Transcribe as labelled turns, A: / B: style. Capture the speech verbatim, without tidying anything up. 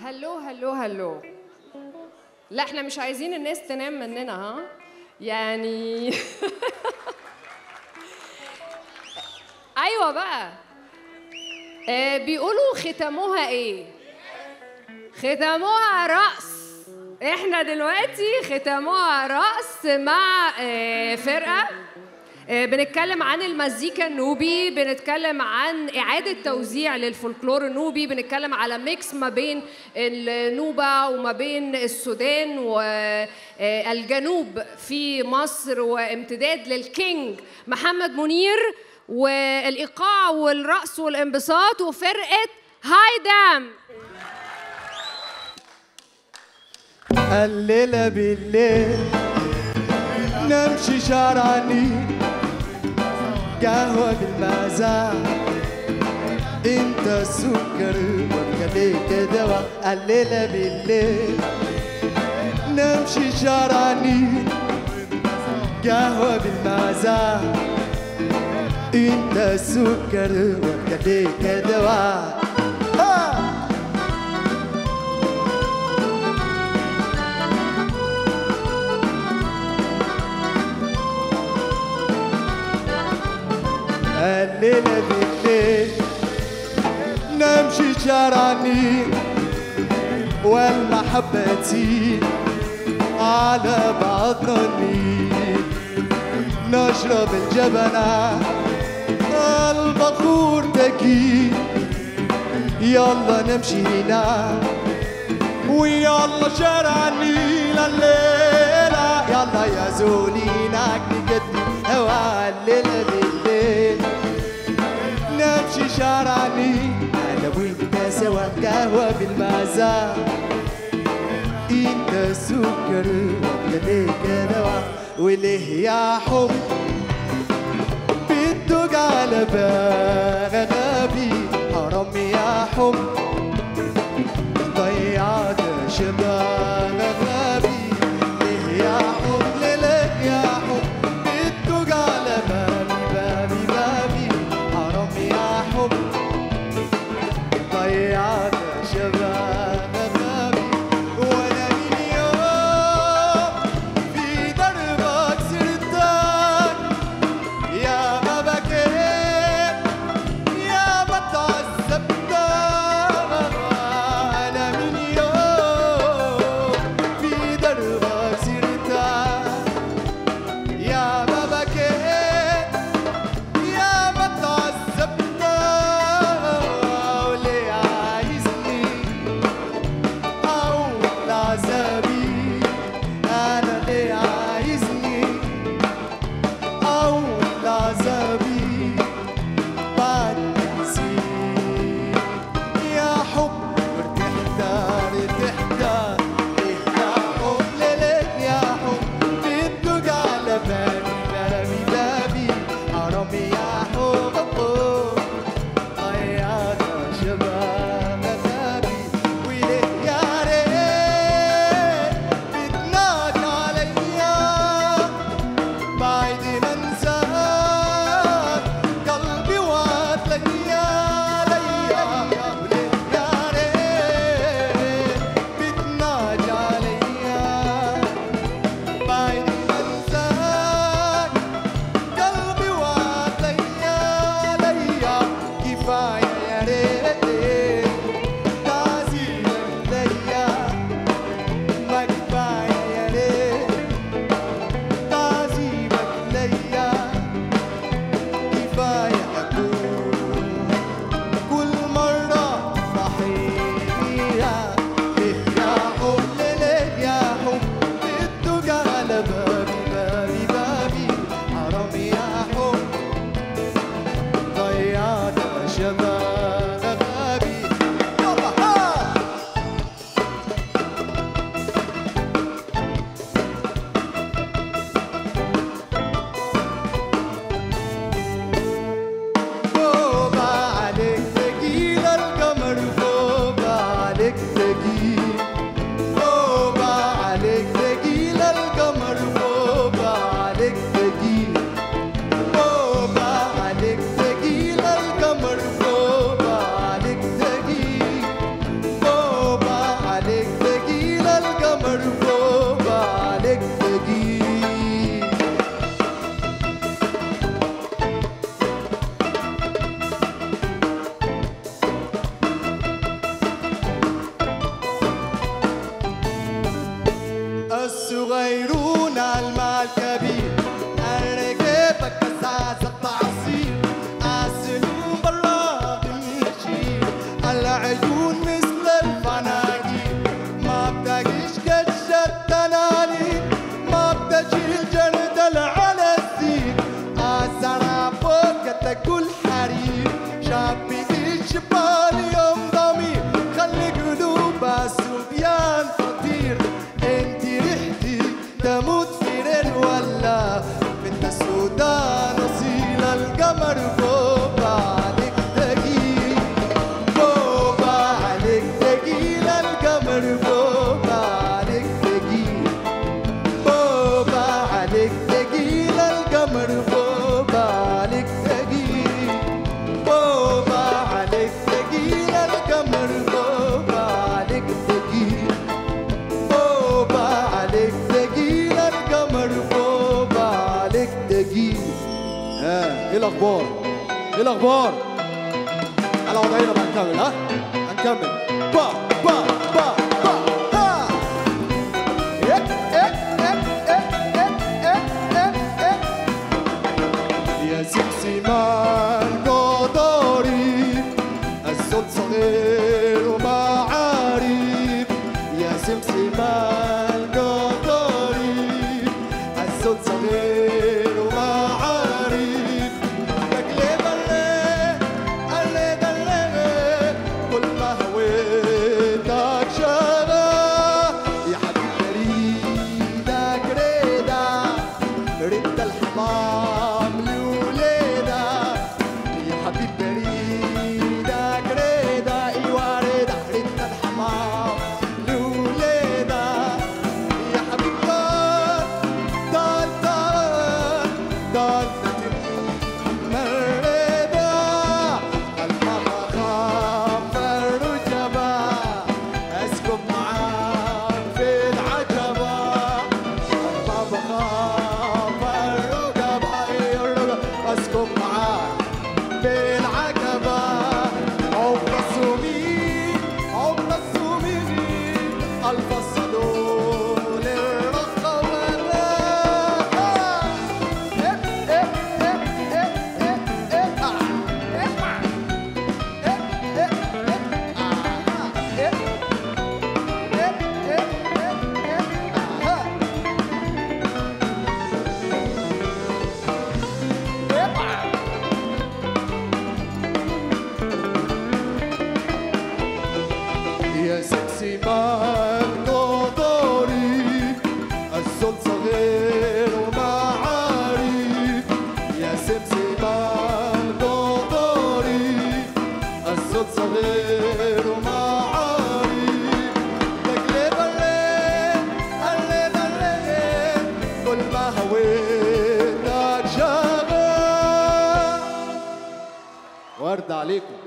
A: هلو هلو هلو. لا احنا مش عايزين الناس تنام مننا، ها يعني. ايوه بقى. آه بيقولوا ختموها ايه؟ ختموها رقص. احنا دلوقتي ختموها رقص مع آه فرقه بنتكلم عن المزيكا النوبي، بنتكلم عن إعادة توزيع للفولكلور النوبي، بنتكلم على ميكس ما بين النوبة وما بين السودان والجنوب في مصر، وامتداد للكينج محمد منير والإيقاع والرقص والانبساط وفرقة هايدام.
B: الليلة بالليل نمشي شارعني قهوة بالمزاج، انت السكر وكليك دواء. الليلة بالليل نمشي شارعني قهوة بالمزاج، انت السكر وكليك دواء. الليلة بالليل نمشي شارعني والمحبة تزيد على بعضنا نميل، نشرب الجبنة البخور تكيل، يلا نمشي هنا ويلا شارعني لليلة، يلا يا زولينك نقدم هوا. الليلة بالليل نمشي شارعني انا وانت سوا قهوة بالمزاج، انت السكر وكليك دواء. وليه يا حب بتدق على بالي غبي، حرام يا حب ضيعت شباب غبي. ليه يا حب ليه يا حب بتدق على بالي بابي بابي، حرام يا حب ضيعت شباب غبي. وانا من يوم في دربك سرتك يا ما بكيت يا ما تعذبت. انا من يوم في دربك سرتك يا ما بكيت يا ما تعذبت. وليه عايزني أعود لعذابي؟ أنا ليه عايزني أعود لعذابي بعد ما نسيت يا حب؟ ارتحت ارتحت ليه يا حب ليه يا حب بتدق على بالي بابي بابي، حرام يا حب ضيعت شباب غبي. وليه يا ريت بتنادي عليا بعد ما انساك قلبي وعد ليا ليا. وليه يا ريت بتنادي عليا بعد ما انساك قلبي وعد ليا ليا. كفاية يا ريت تعذيبك ليا، ما كفاية يا ريت تعذيبك ليا. كفاية أكون كل مرة ضحية. ليه يا حب ليه يا حب بتدق على بابي بابي بابي، حرام يا حب ضيعت شباب غبي. يلا ها فوق عليك تقيل القمر، فوق عليك تقيل، فوق عليك تقيل القمر، فوق عليك تقيل، فوق عليك تقيل القمر، فوق عليك تقيل، فوق كبير الركبك كساسة تعصير السنون بالله المشير العيون مثل الفناجير ما بتجيش كشة تنانير ما بتجي الجردل على السير الزرع فوق تاكل حرير شابي الجبال يوم ضمير خلي قلوب الصبيان تطير انت ريحتي تموت في رين ولا بنت السودان اصيل القمر بوبا عليك تقيل بوبا عليك تقيل القمر بوبا عليك تقيل بوبا عليك تقيل القمر بوبا عليك تقيل بوبا عليك تقيل القمر بوبا عليك تقيل بوبا عليك تقيل القمر بوبا عليك تقيل. ها ايه الاخبار؟ ايه الاخبار؟ على وضعينا بقى نكمل. ها هنكمل با با با با ها إك إك إك إك إك إك إك إك. يا سمسمان قدري الزول صغير ومعارف يا سمسمان قدري الزول صغير ومعارف تقلب الليل الليل الليل كل ما هويتك شغال يا حبيبي ريدك ريدا ريد الحمام لوليدا يا حبيبي ريدك ريدا ايوا ريدا ريد الحمام لوليدا يا حبيبي دار دار دار مريدا الماما خاف الرجبة اسكب معاك في العجبة الماما خاف الرجبة الرجبة اسكب معاك في العجبة عقب السمين عقب السمين الفصلوا للرقبة يا سكسي مان قدري الزول صغير ومعارف يا سكسي مان قدري الزول صغير ومعارف تقلب الليل الليل الليل كل ما هويتك شغال. ورد عليكم.